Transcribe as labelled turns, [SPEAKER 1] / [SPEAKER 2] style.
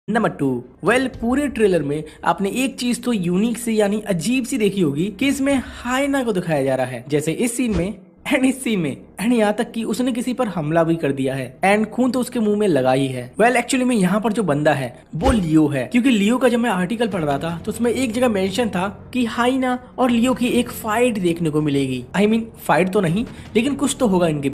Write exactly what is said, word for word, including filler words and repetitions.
[SPEAKER 1] Number two. Well पूरे trailer में आपने एक चीज तो यूनिक सी यानी अजीब सी देखी होगी कि इसमें हाइना को दिखाया जा रहा है, जैसे इस सीन में एंड इस सीन में एंड यहाँ तक कि उसने किसी पर हमला भी कर दिया है एंड खून तो उसके मुंह में लगा ही है। वेल एक्चुअली में यहाँ पर जो बंदा है वो लियो है, क्योंकि लियो का जब मैं आर्टिकल पढ़ रहा था तो उसमें एक जगह मेंशन था कि हाइना और लियो की एक फाइट देखने को मिलेगी। I I mean mean, fight तो नहीं लेकिन कुछ तो होगा इनके